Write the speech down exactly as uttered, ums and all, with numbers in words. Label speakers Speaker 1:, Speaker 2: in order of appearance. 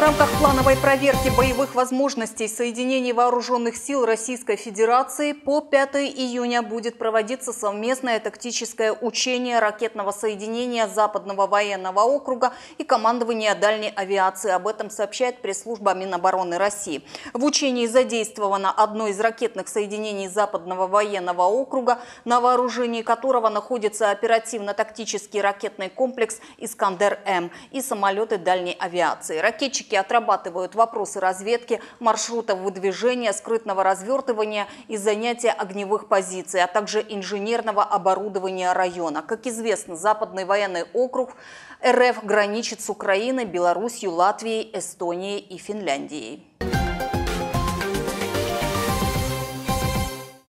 Speaker 1: рамках плановой проверки боевых возможностей соединений вооруженных сил Российской Федерации по пятое июня будет проводиться совместное тактическое учение ракетного соединения Западного военного округа и командования дальней авиации. Об этом сообщает пресс-служба Минобороны России. В учении задействовано одно из ракетных соединений Западного военного округа, на вооружении которого находится оперативно-тактический ракетный комплекс «Искандер-М» и самолеты дальней авиации. Ракетчики отрабатывают вопросы разведки, маршрутов выдвижения, скрытного развертывания и занятия огневых позиций, а также инженерного оборудования района. Как известно, Западный военный округ РФ граничит с Украиной, Беларусью, Латвией, Эстонией и Финляндией.